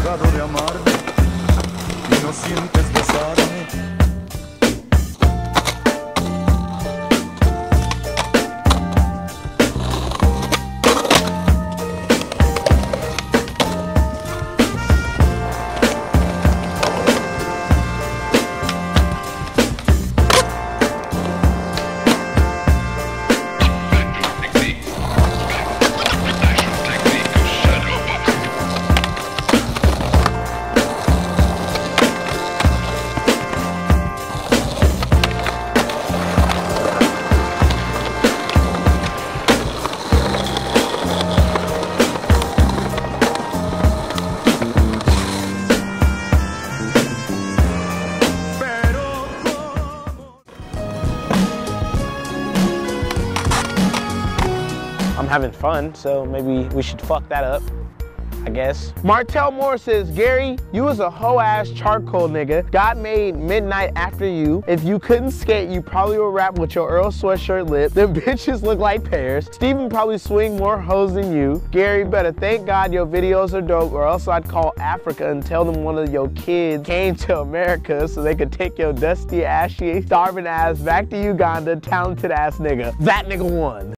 dejado de amarme y no sientes besarme. I'm having fun, so maybe we should fuck that up, I guess. Martell Moore says, Gary, you was a hoe-ass charcoal nigga. Got made midnight after you. If you couldn't skate, you probably would rap with your Earl sweatshirt lip. Them bitches look like pears. Steven probably swing more hoes than you. Gary, better thank God your videos are dope, or else I'd call Africa and tell them one of your kids came to America so they could take your dusty, ashy, starving ass back to Uganda, talented ass nigga. That nigga won.